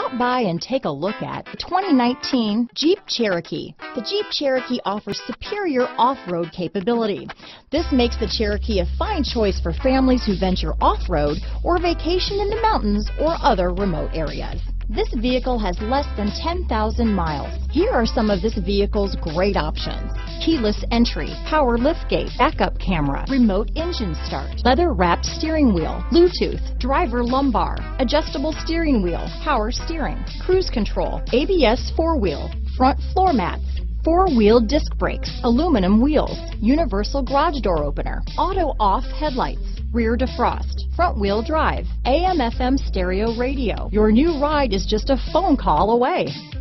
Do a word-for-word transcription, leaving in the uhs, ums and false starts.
Stop by and take a look at the twenty nineteen Jeep Cherokee. The Jeep Cherokee offers superior off-road capability. This makes the Cherokee a fine choice for families who venture off-road or vacation in the mountains or other remote areas. This vehicle has less than ten thousand miles. Here are some of this vehicle's great options: keyless entry, power liftgate, backup camera, remote engine start, leather-wrapped steering wheel, Bluetooth, driver lumbar, adjustable steering wheel, power steering, cruise control, A B S four-wheel, front floor mats, four-wheel disc brakes, aluminum wheels, universal garage door opener, auto-off headlights, rear defrost, front-wheel drive, A M F M stereo radio. Your new ride is just a phone call away.